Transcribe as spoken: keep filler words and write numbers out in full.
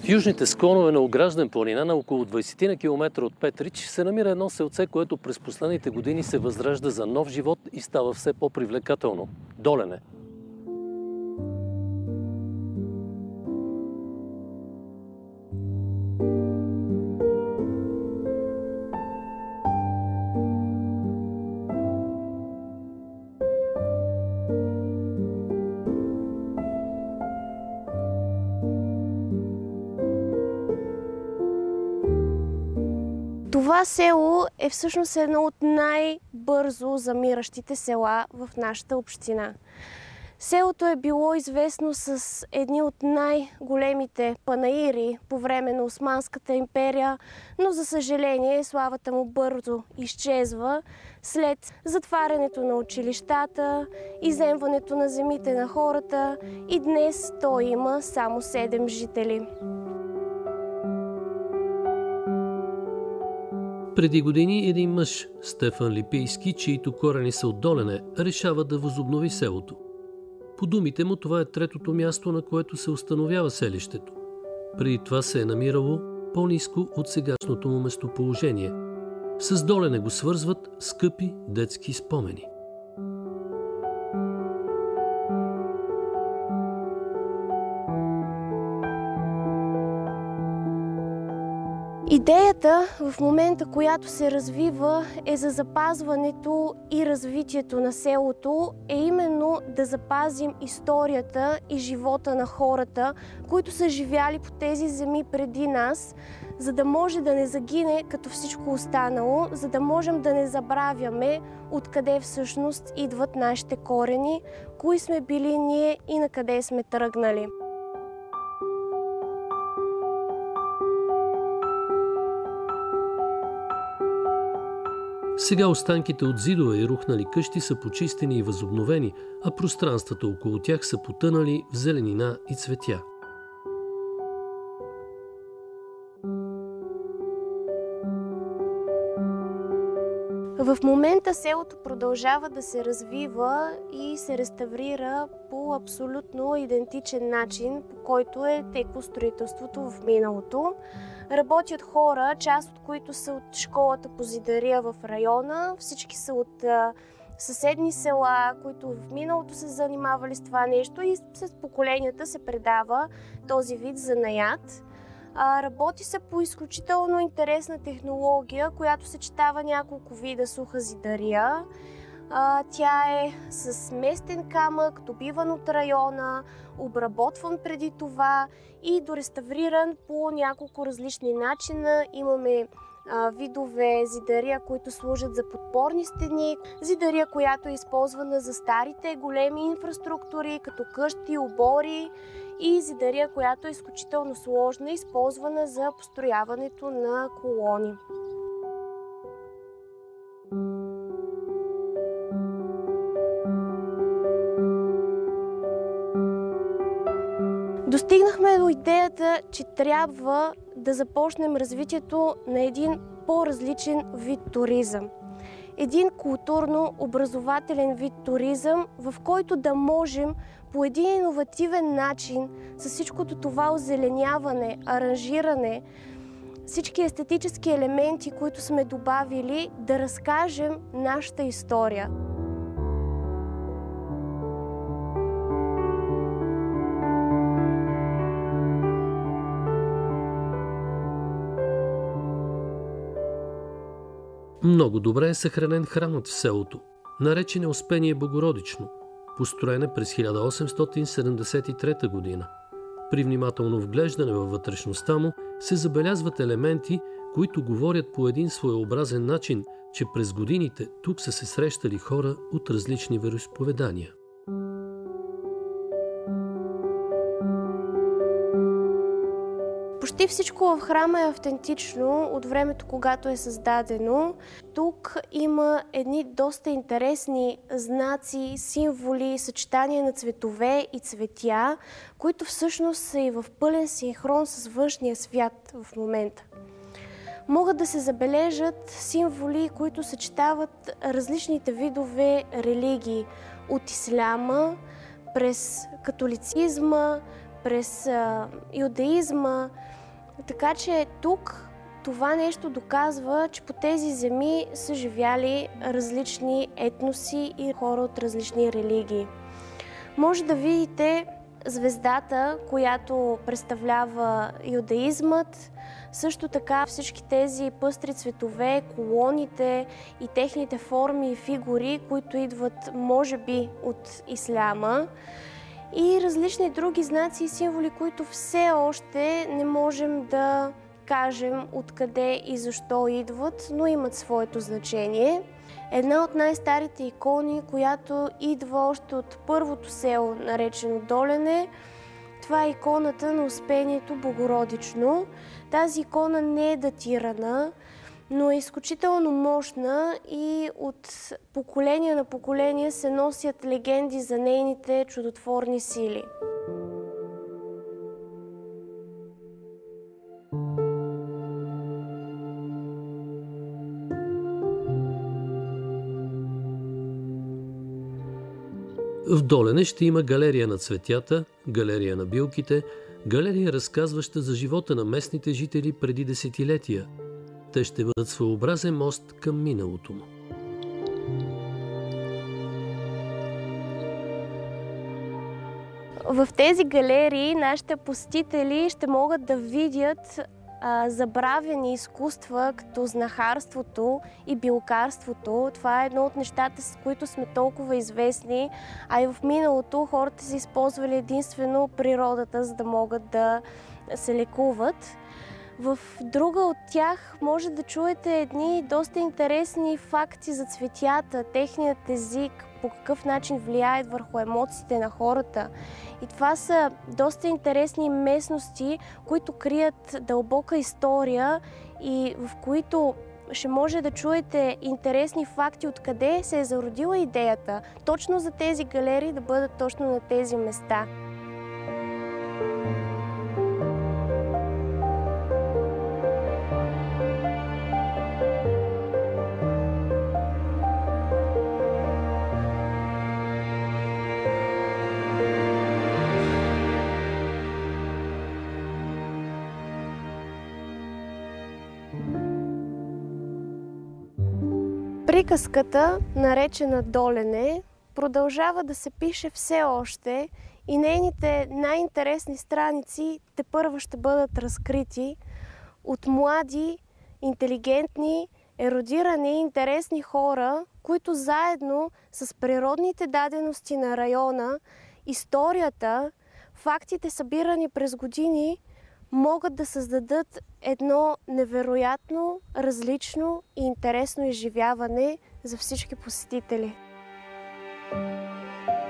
В южните склонове на Огражден планина, на около двайсет на километра от Петрич, се намира едно селце, което през последните години се възражда за нов живот и става все по-привлекателно – Долене. Това село е всъщност едно от най-бързо замиращите села в нашата община. Селото е било известно с едни от най-големите панаири по време на Османската империя, но за съжаление славата му бързо изчезва след затварянето на училищата, изземването на земите на хората и днес той има само седем жители. Преди години един мъж, Стефан Липийски, чието корени са от Долене, решава да възобнови селото. По думите му, това е третото място, на което се установява селището. Преди това се е намирало по-ниско от сегашното му местоположение. С Долене го свързват скъпи детски спомени. Идеята в момента, която се развива, е за запазването и развитието на селото, е именно да запазим историята и живота на хората, които са живяли по тези земи преди нас, за да може да не загине като всичко останало, за да можем да не забравяме откъде всъщност идват нашите корени, кои сме били ние и на къде сме тръгнали. Сега останките от зидове и рухнали къщи са почистени и възобновени, а пространствата около тях са потънали в зеленина и цветя. В момента селото продължава да се развива и се реставрира по абсолютно идентичен начин, по който е текло строителството в миналото. Работят хора, част от които са от школата по зидария в района, всички са от а, съседни села, които в миналото се занимавали с това нещо и с поколенията се предава този вид занаят. А, работи се по изключително интересна технология, която съчетава няколко вида суха зидария. А, тя е с местен камък, добиван от района, обработван преди това и дореставриран по няколко различни начина. Имаме а, видове зидария, които служат за подпорни стени, зидария, която е използвана за старите големи инфраструктури, като къщи, обори, и зидария, която е изключително сложна, използвана за построяването на колони. Достигнахме до идеята, че трябва да започнем развитието на един по-различен вид туризъм. Един културно-образователен вид туризъм, в който да можем по един иновативен начин с всичкото това озеленяване, аранжиране, всички естетически елементи, които сме добавили, да разкажем нашата история. Много добре е съхранен храмът в селото, наречен е Успение Богородично, построен е през хиляда осемстотин седемдесет и трета година. При внимателно вглеждане във вътрешността му се забелязват елементи, които говорят по един своеобразен начин, че през годините тук са се срещали хора от различни вероизповедания. Почти всичко в храма е автентично от времето, когато е създадено. Тук има едни доста интересни знаци, символи, съчетания на цветове и цветя, които всъщност са и в пълен синхрон с външния свят в момента. Могат да се забележат символи, които съчетават различните видове религии, от исляма, през католицизма, през а, иудаизма, Така че тук това нещо доказва, че по тези земи са живяли различни етноси и хора от различни религии. Може да видите звездата, която представлява юдаизмът, също така всички тези пъстри цветове, колоните и техните форми и фигури, които идват може би от исляма, и различни други знаци и символи, които все още не можем да кажем откъде и защо идват, но имат своето значение. Една от най-старите икони, която идва още от първото село, наречено Долене, това е иконата на Успението Богородично. Тази икона не е датирана, но е изключително мощна и от поколение на поколение се носят легенди за нейните чудотворни сили. В Долене ще има галерия на цветята, галерия на билките, галерия, разказваща за живота на местните жители преди десетилетия. Те ще бъдат своеобразен мост към миналото му. В тези галерии нашите посетители ще могат да видят а, забравени изкуства, като знахарството и билкарството. Това е едно от нещата, с които сме толкова известни, а и в миналото хората са използвали единствено природата, за да могат да се лекуват. В друга от тях може да чуете едни доста интересни факти за цветята, техният език, по какъв начин влияят върху емоциите на хората. И това са доста интересни местности, които крият дълбока история и в които ще може да чуете интересни факти откъде се е зародила идеята точно за тези галерии да бъдат точно на тези места. Приказката, наречена Долене, продължава да се пише все още и нейните най-интересни страници тепърва ще бъдат разкрити от млади, интелигентни, ерудирани и интересни хора, които заедно с природните дадености на района, историята, фактите събирани през години, могат да създадат едно невероятно, различно и интересно изживяване за всички посетители.